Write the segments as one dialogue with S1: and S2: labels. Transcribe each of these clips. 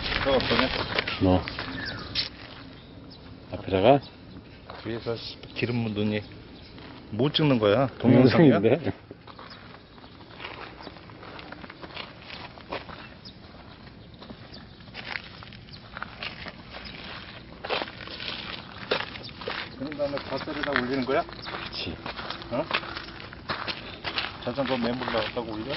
S1: 저 어떠냐?
S2: 뭐 앞에다가
S1: 뒤에서 기름 묻으니 못 찍는 거야. 동영상이야?
S2: 동영상인데.
S1: 그런 다음에 밧줄에다 올리는 거야?
S2: 그렇지.
S1: 어? 자전거 매물 나왔다고 올려?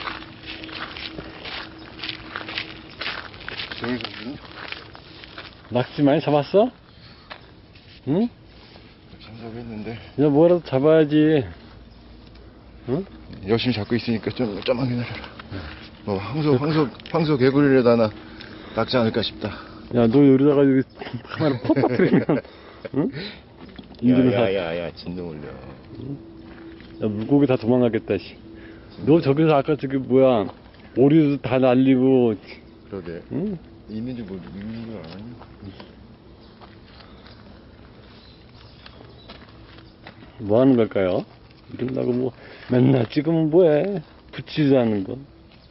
S1: 저기서 지금
S2: 낙지 많이 잡았어? 응?
S1: 잡았는데
S2: 야 뭐라도 잡아야지. 응?
S1: 열심히 잡고 있으니까 좀만 기다려라. 황소 개구리에다 하나 낚지 않을까 싶다.
S2: 야 너 여기다가 여기 카메라 퍽 터뜨리면 응? 인증을 사.
S1: 야야야 진동 올려.
S2: 야 물고기 다 도망가겠다 씨. 너 저기서 아까 저기 뭐야 오리도 다 날리고.
S1: 그러게.
S2: 응?
S1: 있는지 뭐 있는 줄 알았니?
S2: 뭐 하는 걸까요? 이런다고 뭐 맨날 찍으면 뭐해? 붙이지도 않는 거.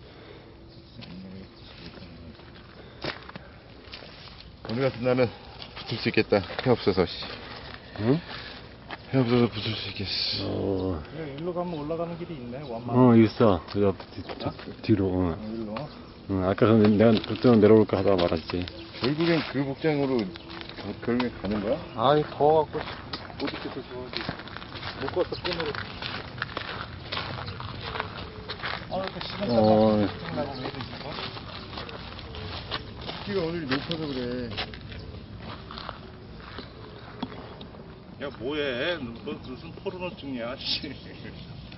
S1: 오늘 같은 날은 붙을 수 있겠다. 해 없어서.
S2: 응?
S1: 해 없어서 붙을 수 있겠어. 일로 가면 올라가는 길이 있네. 완만.
S2: 있어. 그 옆, 뒤로.
S1: 일로.
S2: 응, 아까 전에 내가 그쪽으로 내려올까 하다가 말았지.
S1: 결국엔 그 복장으로 결국엔 가는 거야? 아니 더워갖고 못 입겠어 좋아하지. 못 갔어 끈으로. 이렇게 시간 나고 왜 이러지 이거? 키가 오늘 높아서 그래. 야 뭐해? 너 무슨 포르노 찍냐? 씨.